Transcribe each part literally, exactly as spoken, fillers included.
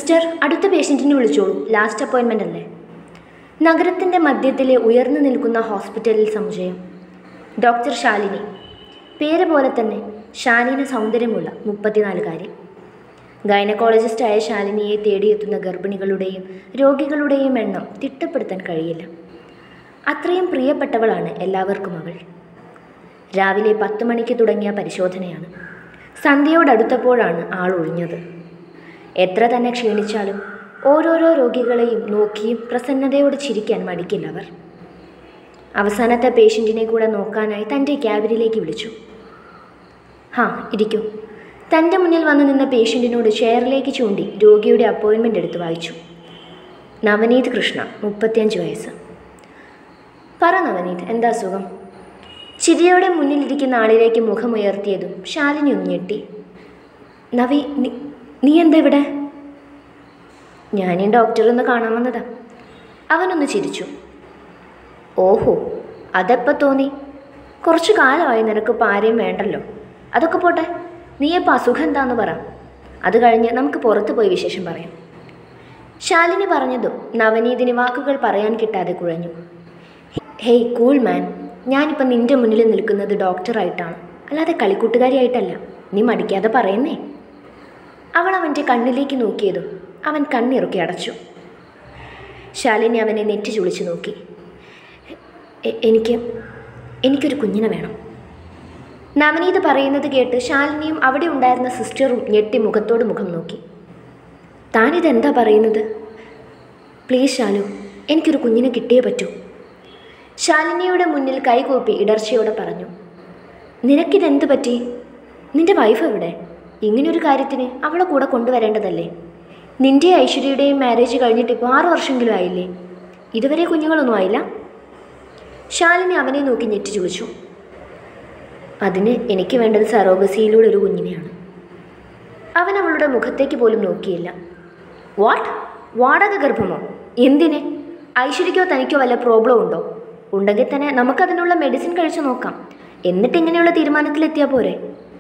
Sister, അടുത്ത പേഷ്യൻറ്റിനെ വിളിച്ചോളൂ. Last അപ്പോയിൻമെൻ്റ് അല്ലേ? നഗരത്തിൻ്റെ മധ്യത്തിലെ ഉയർന്നു നിൽക്കുന്ന ഹോസ്പിറ്റലിൽ സമുച്ചയം. ഡോക്ടർ ശാലിനി. പേര് പോലെ തന്നെ ശാലീന സൗന്ദര്യമുള്ള മുപ്പത്തിനാലുകാരി. ഗൈനക്കോളജിസ്റ്റായ ശാലിനിയെ തേടിയെത്തുന്ന ഗർഭിണികളുടെയും രോഗികളുടെയും എണ്ണം തിട്ടപ്പെടുത്താൻ കഴിയില്ല. അത്രയും പ്രിയപ്പെട്ടവളാണ് എല്ലാവർക്കും അവൾ. രാവിലെ പത്ത് മണിക്ക് തുടങ്ങിയ പരിശോധനയാണ്. സന്ധ്യയോടടുത്തപ്പോഴാണ് ആൾ ഒഴിഞ്ഞത്. എത്ര തന്നെ ക്ഷീണിച്ചാലും ഓരോരോ രോഗികളെയും നോക്കിയും പ്രസന്നതയോട് ചിരിക്കാൻ മടിക്കില്ലവർ. അവസാനത്തെ പേഷ്യൻറ്റിനെ കൂടെ നോക്കാനായി തൻ്റെ ക്യാബിനിലേക്ക് വിളിച്ചു. ഹാ, ഇരിക്കൂ. തൻ്റെ മുന്നിൽ വന്നു നിന്ന പേഷ്യൻറ്റിനോട് ചെയറിലേക്ക് ചൂണ്ടി രോഗിയുടെ അപ്പോയിൻമെൻ്റ് എടുത്ത് വായിച്ചു. നവനീത് കൃഷ്ണ, മുപ്പത്തിയഞ്ച് വയസ്സ്. പറ നവനീത്, എന്താ അസുഖം? ചിരിയോടെ മുന്നിലിരിക്കുന്ന ആളിലേക്ക് മുഖമുയർത്തിയതും ശാലിനി ഒന്ന് ഞെട്ടി. നവി, നീ നീ എന്താ ഇവിടെ? ഞാനീ ഡോക്ടറൊന്ന് കാണാൻ വന്നതാ. അവനൊന്ന് ചിരിച്ചു. ഓഹോ, അതെപ്പോൾ തോന്നി? കുറച്ചു കാലമായി നിനക്കിപ്പോൾ ആരെയും വേണ്ടല്ലോ. അതൊക്കെ പോട്ടെ, നീ ഇപ്പോൾ അസുഖം എന്താന്ന് പറ. അത് കഴിഞ്ഞ് നമുക്ക് പുറത്ത് പോയി വിശേഷം പറയാം. ശാലിനി പറഞ്ഞതും നവനീതിന് വാക്കുകൾ പറയാൻ കിട്ടാതെ കുഴഞ്ഞു. ഹേയ് കൂൾ മാൻ, ഞാനിപ്പോൾ നിൻ്റെ മുന്നിൽ നിൽക്കുന്നത് ഡോക്ടറായിട്ടാണ്, അല്ലാതെ കളിക്കൂട്ടുകാരിയായിട്ടല്ല. നീ മടിക്കാതെ പറയുന്നേ. അവൾ അവൻ്റെ കണ്ണിലേക്ക് നോക്കിയതും അവൻ കണ്ണിറുക്കി അടച്ചു. ശാലിനി അവനെ നെറ്റി ചുളിച്ചു നോക്കി. എനിക്ക് എനിക്കൊരു കുഞ്ഞിനെ വേണം. നവനീത് പറയുന്നത് കേട്ട് ശാലിനിയും അവിടെ ഉണ്ടായിരുന്ന സിസ്റ്ററും ഞെട്ടി മുഖത്തോട് മുഖം നോക്കി. താനിതെന്താ പറയുന്നത്? പ്ലീസ് ശാലു, എനിക്കൊരു കുഞ്ഞിനെ കിട്ടിയേ പറ്റൂ. ശാലിനിയുടെ മുന്നിൽ കൈകൂപ്പി ഇടർച്ചയോടെ പറഞ്ഞു. നിനക്കിതെന്ത് പറ്റി? നിന്റെ വൈഫ് എവിടെ? ഇങ്ങനൊരു കാര്യത്തിന് അവളെ കൂടെ കൊണ്ടുവരേണ്ടതല്ലേ? നിൻ്റെ ഐശ്വര്യയുടെയും മാരേജ് കഴിഞ്ഞിട്ട് ഇപ്പോൾ ആറ് വർഷമെങ്കിലും ആയില്ലേ? ഇതുവരെ കുഞ്ഞുങ്ങളൊന്നും ആയില്ല? ശാലിനി അവനെ നോക്കി ഞെട്ടി ചോദിച്ചു. അതിന് എനിക്ക് വേണ്ടത് സറോഗസിയിലൂടെ ഒരു കുഞ്ഞിനെയാണ്. അവൻ അവളുടെ മുഖത്തേക്ക് പോലും നോക്കിയില്ല. വാട്ട്? വാടക ഗർഭമോ? എന്തിന്? ഐശ്വര്യക്കോ തനിക്കോ വല്ല പ്രോബ്ലം ഉണ്ടോ? ഉണ്ടെങ്കിൽ തന്നെ നമുക്കതിനുള്ള മെഡിസിൻ കഴിച്ചു നോക്കാം. എന്നിട്ട് ഇങ്ങനെയുള്ള തീരുമാനത്തിലെത്തിയാൽ പോരെ?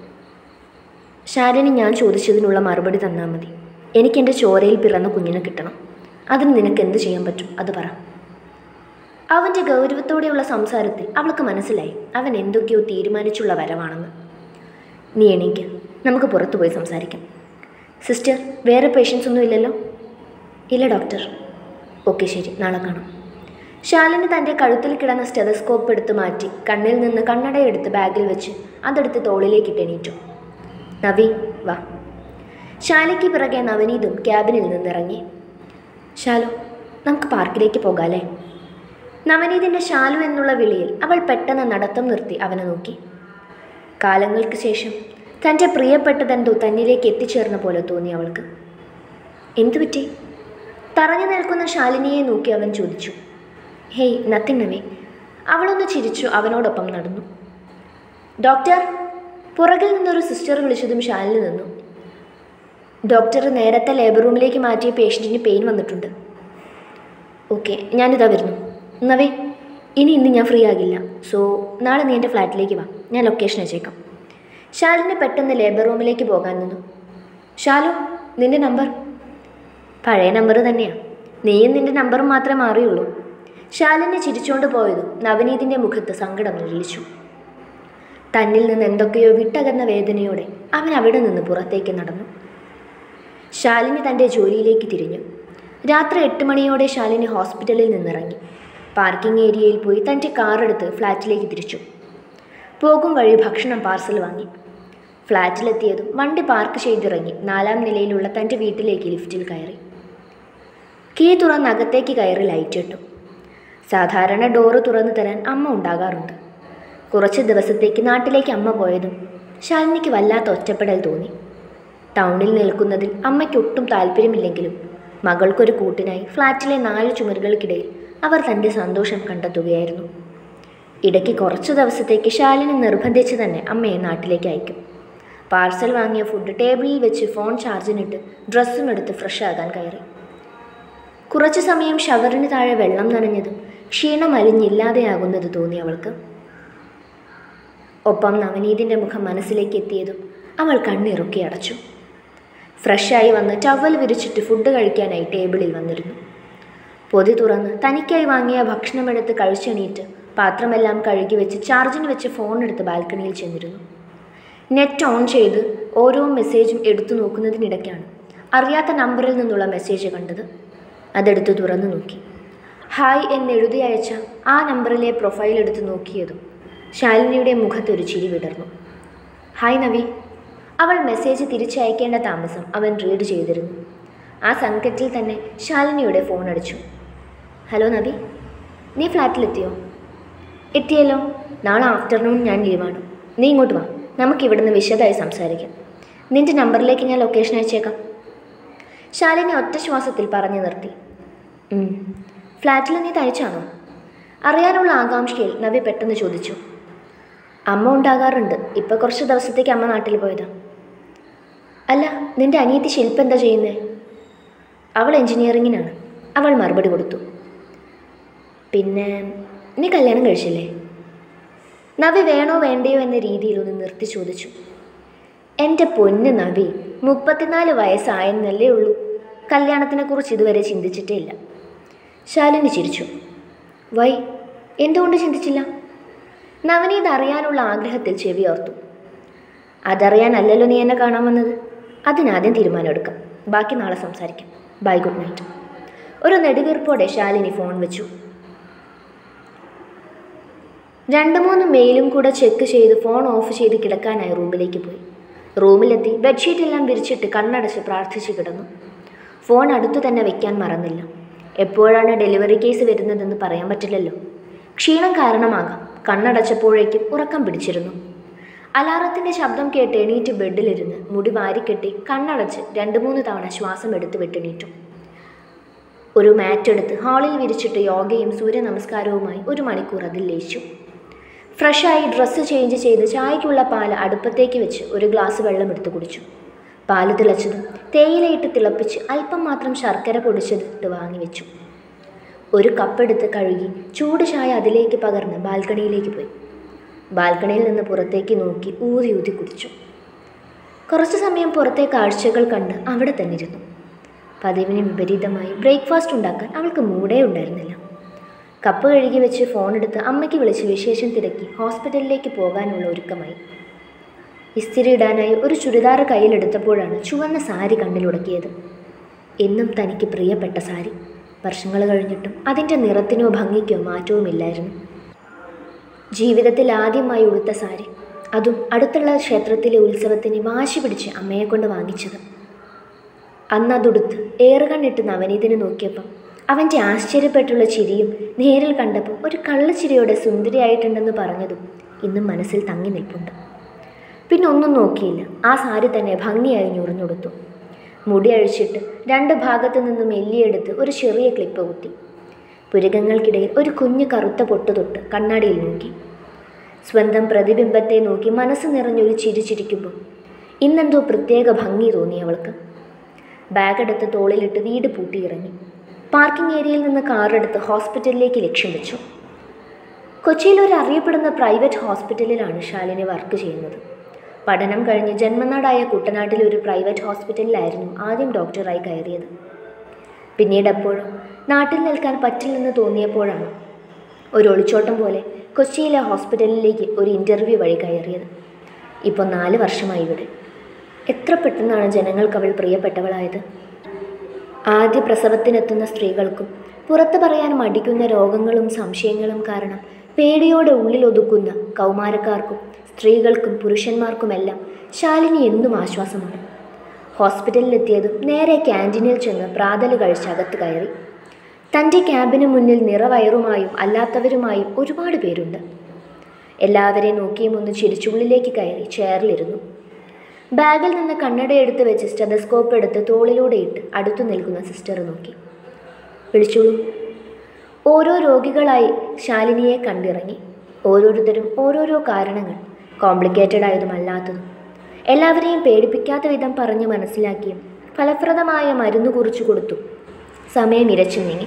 ശാലിനി, ഞാൻ ചോദിച്ചതിനുള്ള മറുപടി തന്നാൽ മതി. എനിക്കെൻ്റെ ചോരയിൽ പിറന്ന കുഞ്ഞിനെ കിട്ടണം. അതിന് നിനക്ക് എന്ത് ചെയ്യാൻ പറ്റും, അത് പറ. അവൻ്റെ ഗൗരവത്തോടെയുള്ള സംസാരത്തിൽ അവൾക്ക് മനസ്സിലായി അവൻ എന്തൊക്കെയോ തീരുമാനിച്ചുള്ള വരവാണെന്ന്. നീ എണീക്ക്, നമുക്ക് പുറത്തു പോയി സംസാരിക്കാം. സിസ്റ്റർ, വേറെ പേഷ്യൻസ് ഒന്നും ഇല്ലല്ലോ? ഇല്ല ഡോക്ടർ. ഓക്കെ, ശരി, നാളെ കാണാം. ശാലിനി തൻ്റെ കഴുത്തിൽ കിടന്ന സ്റ്റെതസ്കോപ്പ് എടുത്ത് മാറ്റി കണ്ണിൽ നിന്ന് കണ്ണടയെടുത്ത് ബാഗിൽ വെച്ച് അതെടുത്ത് തോളിലേക്കിട്ട് എണീറ്റു. നവി, വാ. ശാലിക്ക് പിറകെ നവനീതും ക്യാബിനിൽ നിന്നിറങ്ങി. ശാലു, നമുക്ക് പാർക്കിലേക്ക് പോകാമല്ലേ? നവനീതിൻ്റെ ശാലു എന്നുള്ള വിളിയിൽ അവൾ പെട്ടെന്ന് നടത്തം നിർത്തി അവനെ നോക്കി. കാലങ്ങൾക്ക് ശേഷം തൻ്റെ പ്രിയപ്പെട്ടതെന്തോ തന്നിലേക്ക് എത്തിച്ചേർന്ന പോലെ തോന്നി അവൾക്ക്. എന്തു പറ്റി? തറഞ്ഞു നിൽക്കുന്ന ശാലിനിയെ നോക്കി അവൻ ചോദിച്ചു. Hey, nothing Navi. അവളൊന്ന് ചിരിച്ചു അവനോടൊപ്പം നടന്നു. ഡോക്ടർ, പുറകിൽ നിന്നൊരു സിസ്റ്റർ വിളിച്ചതും ശാലിനി നിന്നു. ഡോക്ടർ, നേരത്തെ ലേബർ റൂമിലേക്ക് മാറ്റിയ പേഷ്യൻറ്റിന് പെയിൻ വന്നിട്ടുണ്ട്. ഓക്കെ, ഞാനിതാ വരുന്നു. നവി, ഇനി ഇന്ന് ഞാൻ ഫ്രീ ആകില്ല. സോ നാളെ നീ എൻ്റെ ഫ്ലാറ്റിലേക്ക് വാ, ഞാൻ ലൊക്കേഷൻ അയച്ചേക്കാം. ശാലിനി പെട്ടെന്ന് ലേബർ റൂമിലേക്ക് പോകാൻ നിന്നു. ശാലു, നിൻ്റെ നമ്പർ? പഴയ നമ്പർ തന്നെയാണ്. നീയും നിൻ്റെ നമ്പറും മാത്രമേ മാറിയുള്ളൂ. ശാലിനി ചിരിച്ചുകൊണ്ട് പോയതും നവനീതിൻ്റെ മുഖത്ത് സങ്കടം നിഴലിച്ചു. തന്നിൽ നിന്ന് എന്തൊക്കെയോ വിട്ടകന്ന വേദനയോടെ അവൻ അവിടെ നിന്ന് പുറത്തേക്ക് നടന്നു. ശാലിനി തൻ്റെ ജോലിയിലേക്ക് തിരിഞ്ഞു. രാത്രി എട്ട് മണിയോടെ ശാലിനി ഹോസ്പിറ്റലിൽ നിന്നിറങ്ങി. പാർക്കിംഗ് ഏരിയയിൽ പോയി തൻ്റെ കാറെടുത്ത് ഫ്ലാറ്റിലേക്ക് തിരിച്ചു. പോകും വഴി ഭക്ഷണം പാർസൽ വാങ്ങി. ഫ്ലാറ്റിലെത്തിയതും വണ്ടി പാർക്ക് ചെയ്തിറങ്ങി നാലാം നിലയിലുള്ള തൻ്റെ വീട്ടിലേക്ക് ലിഫ്റ്റിൽ കയറി. കീ തുറന്ന് അകത്തേക്ക് കയറി ലൈറ്റ് ഇട്ടു. സാധാരണ ഡോറ് തുറന്നു തരാൻ അമ്മ ഉണ്ടാകാറുണ്ട്. കുറച്ച് ദിവസത്തേക്ക് നാട്ടിലേക്ക് അമ്മ പോയതും ശാലിനിക്ക് വല്ലാത്ത ഒറ്റപ്പെടൽ തോന്നി. ടൗണിൽ നിൽക്കുന്നതിൽ അമ്മയ്ക്ക് ഒട്ടും താല്പര്യമില്ലെങ്കിലും മകൾക്കൊരു കൂട്ടിനായി ഫ്ലാറ്റിലെ നാല് ചുമരുകൾക്കിടയിൽ അവർ തൻ്റെ സന്തോഷം കണ്ടെത്തുകയായിരുന്നു. ഇടയ്ക്ക് കുറച്ചു ദിവസത്തേക്ക് ശാലിനി നിർബന്ധിച്ച് തന്നെ അമ്മയെ നാട്ടിലേക്ക് അയക്കും. പാർസൽ വാങ്ങിയ ഫുഡ് ടേബിളിൽ വെച്ച് ഫോൺ ചാർജിനിട്ട് ഡ്രസ്സും എടുത്ത് ഫ്രഷ് ആകാൻ കയറി. കുറച്ചു സമയം ഷവറിന് താഴെ വെള്ളം നനഞ്ഞതും ക്ഷീണം അലിഞ്ഞില്ലാതെയാകുന്നത് തോന്നി അവൾക്ക്. ഒപ്പം നവനീതിൻ്റെ മുഖം മനസ്സിലേക്ക് എത്തിയതും അവൾ കണ്ണിറുക്കി അടച്ചു. ഫ്രഷായി വന്ന് ടവൽ വിരിച്ചിട്ട് ഫുഡ് കഴിക്കാനായി ടേബിളിൽ വന്നിരുന്നു. പൊതി തുറന്ന് തനിക്കായി വാങ്ങിയ ഭക്ഷണമെടുത്ത് കഴിച്ചെണീറ്റ് പാത്രമെല്ലാം കഴുകി വെച്ച് ചാർജിന് വെച്ച് ഫോണെടുത്ത് ബാൽക്കണിയിൽ ചെന്നിരുന്നു. നെറ്റ് ഓൺ ചെയ്ത് ഓരോ മെസ്സേജും എടുത്തു നോക്കുന്നതിനിടയ്ക്കാണ് അറിയാത്ത നമ്പറിൽ നിന്നുള്ള മെസ്സേജ് കണ്ടത്. അതെടുത്ത് തുറന്നു നോക്കി. ഹായ് എന്നെഴുതി അയച്ച ആ നമ്പറിലെ പ്രൊഫൈൽ എടുത്ത് നോക്കിയതും ശാലിനിയുടെ മുഖത്തൊരു ചിരി വിടർന്നു. ഹായ് നവി. അവൾ മെസ്സേജ് തിരിച്ചയക്കേണ്ട താമസം അവൻ റീഡ് ചെയ്തിരുന്നു. ആ സംഘത്തിൽ തന്നെ ശാലിനിയുടെ ഫോൺ അടിച്ചു. ഹലോ നവി, നീ ഫ്ലാറ്റിലെത്തിയോ? എത്തിയല്ലോ. നാളെ ആഫ്റ്റർനൂൺ ഞാൻ ലീവാണ്. നീ ഇങ്ങോട്ട് വാ, നമുക്കിവിടുന്ന് വിശദമായി സംസാരിക്കാം. നിൻ്റെ നമ്പറിലേക്ക് ഞാൻ ലൊക്കേഷൻ അയച്ചേക്കാം. ശാലിനി ഒറ്റ ശ്വാസത്തിൽ പറഞ്ഞു നിർത്തി. ഫ്ലാറ്റിൽ നീ തനിച്ചാണോ? അറിയാനുള്ള ആകാംക്ഷയിൽ നവി പെട്ടെന്ന് ചോദിച്ചു. അമ്മ ഉണ്ടാകാറുണ്ട്. ഇപ്പം കുറച്ച് ദിവസത്തേക്ക് അമ്മ നാട്ടിൽ പോയതാ. അല്ല, നിൻ്റെ അനിയത്തി ശില്പ എന്താ ചെയ്യുന്നത്? അവൾ എൻജിനീയറിങ്ങിനാണ്. അവൾ മറുപടി കൊടുത്തു. പിന്നെ നീ കല്യാണം കഴിച്ചില്ലേ? നവി വേണോ വേണ്ടയോ എന്ന രീതിയിൽ ഒന്ന് നിർത്തി ചോദിച്ചു. എൻ്റെ പൊന്ന് നവി, മുപ്പത്തിനാല് വയസ്സായെന്നല്ലേ ഉള്ളൂ. കല്യാണത്തിനെക്കുറിച്ച് ഇതുവരെ ചിന്തിച്ചിട്ടേ ഇല്ല. ശാലിനി ചിരിച്ചു. വൈ, എന്തുകൊണ്ട് ചിന്തിച്ചില്ല? നവനീത് അറിയാനുള്ള ആഗ്രഹത്തിൽ ചെവിയോർത്തു. അതറിയാനല്ലല്ലോ നീ എന്നെ കാണാൻ വന്നത്. അതിനാദ്യം തീരുമാനമെടുക്കാം. ബാക്കി നാളെ സംസാരിക്കാം. Bye, good night. ഒരു നെടുവീർപ്പോടെ ശാലിനി ഫോൺ വെച്ചു. രണ്ട് മൂന്ന് മെയിലും കൂടെ ചെക്ക് ചെയ്ത് ഫോൺ ഓഫ് ചെയ്ത് കിടക്കാനായി റൂമിലേക്ക് പോയി. റൂമിലെത്തി ബെഡ്ഷീറ്റെല്ലാം വിരിച്ചിട്ട് കണ്ണടച്ച് പ്രാർത്ഥിച്ച് കിടന്നു. ഫോൺ അടുത്തു തന്നെ വെക്കാൻ മറന്നില്ല. എപ്പോഴാണ് ഡെലിവറി കേസ് വരുന്നതെന്ന് പറയാൻ പറ്റില്ലല്ലോ. ക്ഷീണം കാരണമാകാം കണ്ണടച്ചപ്പോഴേക്കും ഉറക്കം പിടിച്ചിരുന്നു. അലാറത്തിൻ്റെ ശബ്ദം കേട്ട് എണീറ്റ് ബെഡിലിരുന്ന് മുടി വാരിക്കെട്ടി കണ്ണടച്ച് രണ്ട് മൂന്ന് തവണ ശ്വാസം എടുത്ത് വിട്ടെണീറ്റു. ഒരു മാറ്റെടുത്ത് ഹാളിൽ വിരിച്ചിട്ട് യോഗയും സൂര്യ നമസ്കാരവുമായി ഒരു മണിക്കൂർ അതിൽ ലയിച്ചു. ഫ്രഷായി ഡ്രസ്സ് ചേഞ്ച് ചെയ്ത് ചായയ്ക്കുള്ള പാല് അടുപ്പത്തേക്ക് വെച്ച് ഒരു ഗ്ലാസ് വെള്ളം എടുത്ത് കുടിച്ചു. പാല് തിളച്ചതും തേയിലയിട്ട് തിളപ്പിച്ച് അല്പം മാത്രം ശർക്കര പൊടിച്ചതിട്ട് വാങ്ങി വെച്ചു. ഒരു കപ്പെടുത്ത് കഴുകി ചൂട് ചായ അതിലേക്ക് പകർന്ന് ബാൽക്കണിയിലേക്ക് പോയി. ബാൽക്കണിയിൽ നിന്ന് പുറത്തേക്ക് നോക്കി ഊതി ഊതി കുടിച്ചു. കുറച്ചു സമയം പുറത്തെ കാഴ്ചകൾ കണ്ട് അവിടെ തന്നെ ഇരുന്നു. പതിവിന് വിപരീതമായി ബ്രേക്ക്ഫാസ്റ്റ് ഉണ്ടാക്കാൻ അവൾക്ക് മൂടേ ഉണ്ടായിരുന്നില്ല. കപ്പ് കഴുകി വെച്ച് ഫോണെടുത്ത് അമ്മയ്ക്ക് വിളിച്ച് വിശേഷം തിരക്കി ഹോസ്പിറ്റലിലേക്ക് പോകാനുള്ള ഒരുക്കമായി. ഇസ്തിരി ഇടാനായി ഒരു ചുരിദാർ കയ്യിലെടുത്തപ്പോഴാണ് ചുവന്ന സാരി കണ്ണിലുടക്കിയത്. എന്നും തനിക്ക് പ്രിയപ്പെട്ട സാരി. വർഷങ്ങൾ കഴിഞ്ഞിട്ടും അതിൻ്റെ നിറത്തിനോ ഭംഗിക്കോ മാറ്റവുമില്ലായിരുന്നു. ജീവിതത്തിൽ ആദ്യമായി ഉടുത്ത സാരി, അതും അടുത്തുള്ള ക്ഷേത്രത്തിലെ ഉത്സവത്തിന് വാശി പിടിച്ച് അമ്മയെക്കൊണ്ട് വാങ്ങിച്ചത്. അന്നതുടുത്ത് ഏറുകണ്ണിട്ട് നവനീതിനെ നോക്കിയപ്പം അവൻ്റെ ആശ്ചര്യപ്പെട്ടുള്ള ചിരിയും നേരിൽ കണ്ടപ്പോൾ ഒരു കള്ളച്ചിരിയോടെ സുന്ദരിയായിട്ടുണ്ടെന്ന് പറഞ്ഞതും ഇന്നും മനസ്സിൽ തങ്ങി നിൽപ്പുണ്ട്. പിന്നെ ഒന്നും നോക്കിയില്ല. ആ സാരി തന്നെ ഭംഗിയായി ഞുറിഞ്ഞുടുത്തു. മുടി അഴിച്ചിട്ട് രണ്ട് ഭാഗത്തു നിന്നും എല്ലിയെടുത്ത് ഒരു ചെറിയ ക്ലിപ്പ് കുത്തി. പുരികങ്ങൾക്കിടയിൽ ഒരു കുഞ്ഞു കറുത്ത പൊട്ട് തൊട്ട് കണ്ണാടിയിൽ നോക്കി. സ്വന്തം പ്രതിബിംബത്തെ നോക്കി മനസ്സ് നിറഞ്ഞൊരു ചിരി ചിരിക്കുമ്പോൾ ഇന്നെന്തോ പ്രത്യേക ഭംഗി തോന്നി അവൾക്ക്. ബാഗെടുത്ത് തോളിലിട്ട് വീട് പൂട്ടിയിറങ്ങി. പാർക്കിംഗ് ഏരിയയിൽ നിന്ന് കാറെടുത്ത് ഹോസ്പിറ്റലിലേക്ക് ലക്ഷ്യം വെച്ചു. കൊച്ചിയിൽ ഒരു അറിയപ്പെടുന്ന പ്രൈവറ്റ് ഹോസ്പിറ്റലിലാണ് ശാലിനി വർക്ക് ചെയ്യുന്നത്. പഠനം കഴിഞ്ഞ് ജന്മനാടായ കുട്ടനാട്ടിലെ ഒരു പ്രൈവറ്റ് ഹോസ്പിറ്റലിലായിരുന്നു ആദ്യം ഡോക്ടറായി കയറിയത്. പിന്നീട് എപ്പോഴും നാട്ടിൽ നിൽക്കാൻ പറ്റില്ലെന്ന് തോന്നിയപ്പോഴാണ് ഒരു ഒളിച്ചോട്ടം പോലെ കൊച്ചിയിലെ ഹോസ്പിറ്റലിലേക്ക് ഒരു ഇൻ്റർവ്യൂ വഴി കയറിയത്. ഇപ്പോൾ നാല് വർഷമായി ഇവിടെ. എത്ര പെട്ടെന്നാണ് ജനങ്ങൾക്ക് അവൾ പ്രിയപ്പെട്ടവളായത്. ആദ്യ പ്രസവത്തിനെത്തുന്ന സ്ത്രീകൾക്കും പുറത്തു പറയാൻ മടിക്കുന്ന രോഗങ്ങളും സംശയങ്ങളും കാരണം പേടിയോടെ ഉള്ളിലൊതുക്കുന്ന കൗമാരക്കാർക്കും സ്ത്രീകൾക്കും പുരുഷന്മാർക്കുമെല്ലാം ശാലിനി എന്നും ആശ്വാസമാണ്. ഹോസ്പിറ്റലിലെത്തിയതും നേരെ ക്യാൻറ്റീനിൽ ചെന്ന് പ്രാതൽ കഴിച്ച് അകത്ത് കയറി. തൻ്റെ ക്യാബിന് മുന്നിൽ നിറവയറുമായും അല്ലാത്തവരുമായും ഒരുപാട് പേരുണ്ട്. എല്ലാവരെയും നോക്കിയും ഒന്ന് ചിരിച്ചുള്ളിലേക്ക് കയറി ചെയറിലിരുന്നു. ബാഗിൽ നിന്ന് കണ്ണട എടുത്ത് വെച്ച് സ്റ്റെതസ്കോപ്പ് എടുത്ത് തോളിലൂടെ ഇട്ട് അടുത്തു നിൽക്കുന്ന സിസ്റ്റർ നോക്കി. വിളിച്ചോളൂ. ഓരോ രോഗികളായി ശാലിനിയെ കണ്ടിറങ്ങി. ഓരോരുത്തരും ഓരോരോ കാരണങ്ങൾ, കോംപ്ലിക്കേറ്റഡ് ആയതും അല്ലാത്തതും, എല്ലാവരെയും പേടിപ്പിക്കാത്ത വിധം പറഞ്ഞ് മനസ്സിലാക്കിയും ഫലപ്രദമായ മരുന്ന് കുറിച്ചു കൊടുത്തു. സമയം ഇരച്ചു നീങ്ങി.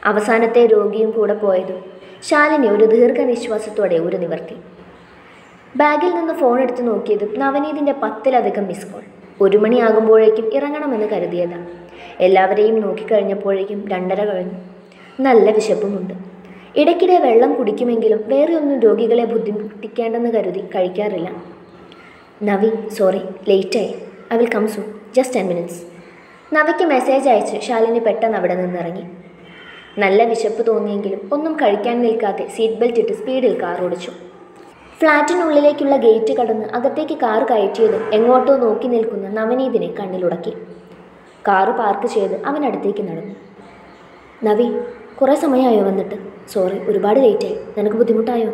അവസാനത്തെ രോഗിയും കൂടെ പോയതും ശാലിനി ഒരു ദീർഘനിശ്വാസത്തോടെ ഒരു നിവർത്തി. ബാഗിൽ നിന്ന് ഫോൺ എടുത്ത് നോക്കിയതും നവനീതിൻ്റെ പത്തിലധികം മിസ് കോൾ. ഒരു മണിയാകുമ്പോഴേക്കും ഇറങ്ങണമെന്ന് കരുതിയതാണ്. എല്ലാവരെയും നോക്കിക്കഴിഞ്ഞപ്പോഴേക്കും രണ്ടര കഴിഞ്ഞു. നല്ല വിശപ്പുമുണ്ട്. ഇടയ്ക്കിടെ വെള്ളം കുടിക്കുമെങ്കിലും വേറെ ഒന്നും രോഗികളെ ബുദ്ധിമുട്ടിക്കേണ്ടെന്ന് കരുതി കഴിക്കാറില്ല. നവി, സോറി, ലേറ്റായി. I will come soon, just ten minutes. നവിക്ക് മെസ്സേജ് അയച്ച് ശാലിനി പെട്ടെന്ന് അവിടെ നിന്നിറങ്ങി. നല്ല വിശപ്പ് തോന്നിയെങ്കിലും ഒന്നും കഴിക്കാൻ നിൽക്കാതെ സീറ്റ് ബെൽറ്റ് ഇട്ട് സ്പീഡിൽ കാർ ഓടിച്ചു. ഫ്ലാറ്റിനുള്ളിലേക്കുള്ള ഗേറ്റ് കടന്ന് അകത്തേക്ക് കാർ കയറ്റിയതും എങ്ങോട്ടോ നോക്കി നിൽക്കുന്ന നവനീതിനെ കണ്ണിലുടക്കി. കാറ് പാർക്ക് ചെയ്ത് അവനടുത്തേക്ക് നടന്നു. നവി, കുറേ സമയമായോ വന്നിട്ട്? സോറി, ഒരുപാട് ലേറ്റായി. നിനക്ക് ബുദ്ധിമുട്ടായോ?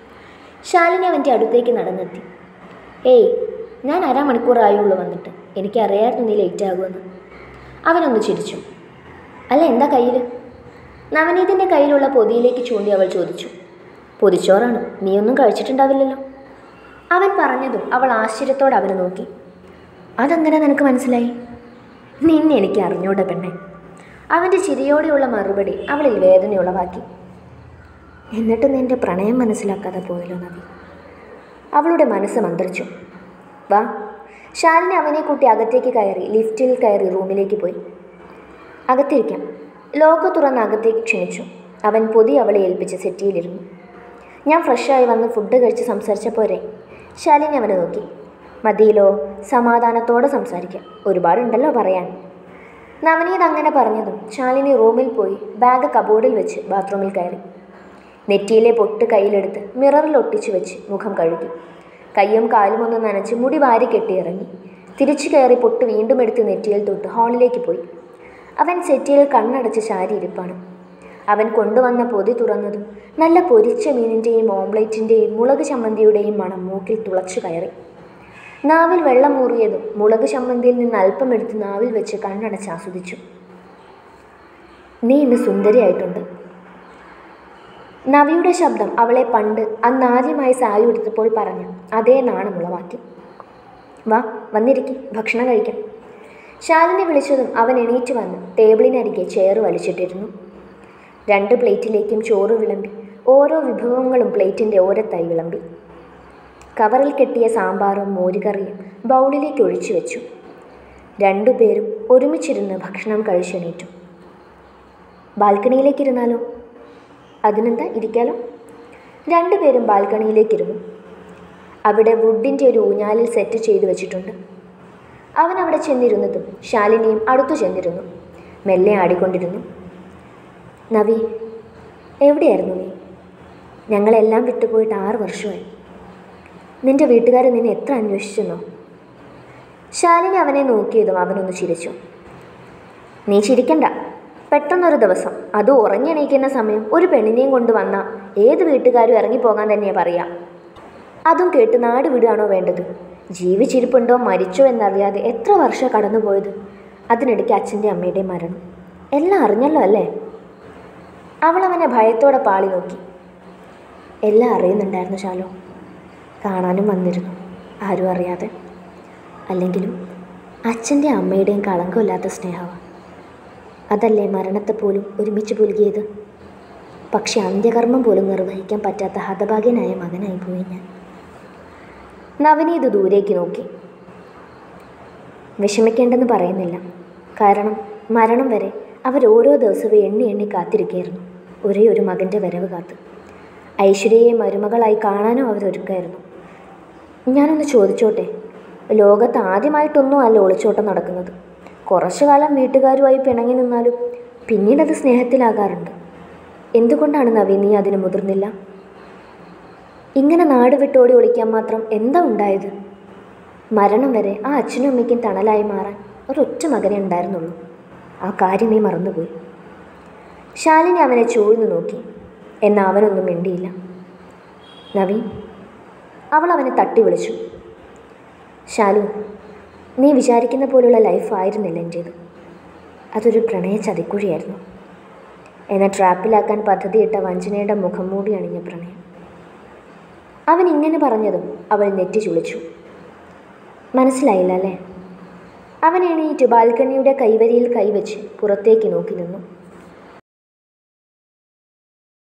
ശാലിനി അവൻ്റെ അടുത്തേക്ക് നടന്നെത്തി. ഏയ്, ഞാൻ അരമണിക്കൂറായുള്ളൂ വന്നിട്ട്. എനിക്കറിയായിരുന്നു നീ ലേറ്റ് ആകുമെന്ന്. അവനൊന്ന് ചിരിച്ചു. അല്ല, എന്താ കയ്യിൽ? നവനീതിൻ്റെ കയ്യിലുള്ള പൊതിയിലേക്ക് ചൂണ്ടി അവൾ ചോദിച്ചു. പൊതിച്ചോറാണ്, നീയൊന്നും കഴിച്ചിട്ടുണ്ടാവില്ലല്ലോ. അവൻ പറഞ്ഞതും അവൾ ആശ്ചര്യത്തോടെ അവനെ നോക്കി. അതെങ്ങനെ നിനക്ക് മനസ്സിലായി? നിന്നെ എനിക്ക് അറിഞ്ഞൂടെ പെണ്ണെ. അവൻ്റെ ചിരിയോടെയുള്ള മറുപടി അവളിൽ വേദനയുളവാക്കി. എന്നിട്ട് നിൻ്റെ പ്രണയം മനസ്സിലാക്കാതെ പോയല്ലോ നവി. അവളുടെ മനസ്സ് മന്ത്രിച്ചു. വാ. ശാലിനി അവനെ കൂട്ടി അകത്തേക്ക് കയറി ലിഫ്റ്റിൽ കയറി റൂമിലേക്ക് പോയി. അകത്തിരിക്കാം. ലോക്ക് തുറന്ന് അകത്തേക്ക് ക്ഷണിച്ചു. അവൻ പൊതി അവളെ ഏൽപ്പിച്ച് സെറ്റിയിലിരുന്നു. ഞാൻ ഫ്രഷായി വന്ന് ഫുഡ് കഴിച്ച് സംസാരിച്ച പോരെ? ശാലിനി അവനെ നോക്കി. മതിയിലോ, സമാധാനത്തോടെ സംസാരിക്കാം, ഒരുപാടുണ്ടല്ലോ പറയാൻ. നവനീത് അങ്ങനെ പറഞ്ഞതും ശാലിനി റൂമിൽ പോയി ബാഗ് കബോർഡിൽ വെച്ച് ബാത്റൂമിൽ കയറി. നെറ്റിയിലെ പൊട്ട് കയ്യിലെടുത്ത് മിററിൽ ഒട്ടിച്ചു വെച്ച് മുഖം കഴുകി. കയ്യും കാലും ഒന്ന് നനച്ച് മുടി വാരി കെട്ടി ഇറങ്ങി. തിരിച്ചു കയറി പൊട്ട് വീണ്ടും എടുത്ത് നെറ്റിയിൽ തൊട്ട് ഹാളിലേക്ക് പോയി. അവൻ സെറ്റിയിൽ കണ്ണടച്ച് ചാരി ഇരിപ്പാണ്. അവൻ കൊണ്ടുവന്ന പൊതി തുറന്നതും നല്ല പൊരിച്ച മീനിൻ്റെയും ഓംലേറ്റിൻ്റെയും മുളക് ചമ്മന്തിയുടെയും മണം മൂക്കിൽ തുളച്ചു കയറി. നാവിൽ വെള്ളം മൂറിയതും മുളക് ചമ്മന്തിയിൽ നിന്ന് അല്പം എടുത്ത് നാവിൽ വെച്ച് കണ്ണടച്ച് ആസ്വദിച്ചു. നീ ഇന്ന് സുന്ദരിയായിട്ടുണ്ട്. നവിയുടെ ശബ്ദം അവളെ പണ്ട് അന്നാദ്യമായി സാരി എടുത്തപ്പോൾ പറഞ്ഞ അതേ നാണമുളവാക്കി. വാ, വന്നിരിക്കും, ഭക്ഷണം കഴിക്കാം. ശാലിനി വിളിച്ചതും അവൻ എണീറ്റ് വന്ന് ടേബിളിനരികെ ചെയർ വലിച്ചിട്ടിരുന്നു. രണ്ട് പ്ലേറ്റിലേക്കും ചോറ് വിളമ്പി ഓരോ വിഭവങ്ങളും പ്ലേറ്റിൻ്റെ ഓരത്തായി വിളമ്പി. കവറിൽ കെട്ടിയ സാമ്പാറും മോരുകറിയും ബൗളിലേക്ക് ഒഴിച്ചു വെച്ചു. രണ്ടുപേരും ഒരുമിച്ചിരുന്ന് ഭക്ഷണം കഴിച്ചെണീറ്റു. ബാൽക്കണിയിലേക്കിരുന്നാലോ? അതിനെന്താ, ഇരിക്കാലോ. രണ്ടുപേരും ബാൽക്കണിയിലേക്കിരുന്നു. അവിടെ വുഡിൻ്റെ ഒരു ഊഞ്ഞാലിൽ സെറ്റ് ചെയ്തു വെച്ചിട്ടുണ്ട്. അവൻ അവിടെ ചെന്നിരുന്നതും ശാലിനിയും അടുത്തു ചെന്നിരുന്നു. മെല്ലെ ആടിക്കൊണ്ടിരുന്നു. നവി, എവിടെയായിരുന്നു നീ? ഞങ്ങളെല്ലാം വിട്ടുപോയിട്ട് ആറ് വർഷമായി. നിൻ്റെ വീട്ടുകാർ നിന്നെ എത്ര അന്വേഷിച്ചെന്നോ? ശാലിനി അവനെ നോക്കിയതും അവനൊന്ന് ചിരിച്ചു. നീ ചിരിക്കണ്ട. പെട്ടെന്നൊരു ദിവസം, അത് ഉറങ്ങിയെണീക്കുന്ന സമയം, ഒരു പെണ്ണിനെയും കൊണ്ട് വന്നാൽ ഏത് വീട്ടുകാരും ഇറങ്ങിപ്പോകാൻ തന്നെയാണ് പറയുക. അതും കേട്ട് നാട് വിടുകയാണോ വേണ്ടത്? ജീവിച്ചിരിപ്പുണ്ടോ മരിച്ചോ എന്നറിയാതെ എത്ര വർഷം കടന്നുപോയത്. അതിനിടയ്ക്ക് അച്ഛൻ്റെ അമ്മയുടെയും മരണം. എല്ലാം അറിഞ്ഞല്ലോ അല്ലേ? അവൾ അവനെ ഭയത്തോടെ പാളി നോക്കി. എല്ലാം അറിയുന്നുണ്ടായിരുന്നു ശാലു. കാണാനും വന്നിരുന്നു, ആരും അറിയാതെ. അല്ലെങ്കിലും അച്ഛൻ്റെ അമ്മയുടെയും കളങ്കമില്ലാത്ത സ്നേഹമാണ്. അതല്ലേ മരണത്തെപ്പോലും ഒരുമിച്ച് പുലുകിയത്. പക്ഷെ അന്ത്യകർമ്മം പോലും നിർവഹിക്കാൻ പറ്റാത്ത ഹതഭാഗ്യനായ മകനായി പോയി ഞാൻ. നവനീത് ദൂരേക്ക് നോക്കി. വിഷമിക്കേണ്ടെന്ന് പറയുന്നില്ല. കാരണം മരണം വരെ അവരോരോ ദിവസവും എണ്ണി എണ്ണി കാത്തിരിക്കുകയായിരുന്നു, ഒരേ ഒരു മകൻ്റെ വരവ് കാത്ത്. ഐശ്വര്യയെ മരുമകളായി കാണാനും അവരൊരുക്കായിരുന്നു. ഞാനൊന്ന് ചോദിച്ചോട്ടെ, ലോകത്ത് ആദ്യമായിട്ടൊന്നും അല്ല ഒളിച്ചോട്ടം നടക്കുന്നത്. കുറച്ചു കാലം വീട്ടുകാരുമായി പിണങ്ങി നിന്നാലും പിന്നീടത് സ്നേഹത്തിലാകാറുണ്ട്. എന്തുകൊണ്ടാണ് നവീൻ നീ അതിന് മുതിർന്നില്ല? ഇങ്ങനെ നാട് വിട്ടോടി ഒളിക്കാൻ മാത്രം എന്താ ഉണ്ടായത്? മരണം വരെ ആ അച്ഛനും അമ്മയ്ക്കും തണലായി മാറാൻ ഒരൊറ്റ മകനെ ഉണ്ടായിരുന്നുള്ളൂ. ആ കാര്യം നീ മറന്നുപോയി. ശാലിനി അവനെ ചൂഴ്ന്നു നോക്കി. എന്നാൽ അവനൊന്നും മിണ്ടിയില്ല. നവീൻ, അവൾ അവനെ തട്ടി വിളിച്ചു. ശാലു, നീ വിചാരിക്കുന്ന പോലുള്ള ലൈഫായിരുന്നില്ല എൻ്റേത്. അതൊരു പ്രണയ ചതിക്കുഴിയായിരുന്നു. എന്നെ ട്രാപ്പിലാക്കാൻ പദ്ധതിയിട്ട വഞ്ചനയുടെ മുഖം മൂടി അണിഞ്ഞ പ്രണയം. അവൻ ഇങ്ങനെ പറഞ്ഞതും അവൾ നെറ്റി ചുളിച്ചു. മനസ്സിലായില്ല അല്ലേ? അവൻ എണീറ്റ് ബാൽക്കണിയുടെ കൈവരിയിൽ കൈവച്ച് പുറത്തേക്ക് നോക്കി നിന്നു.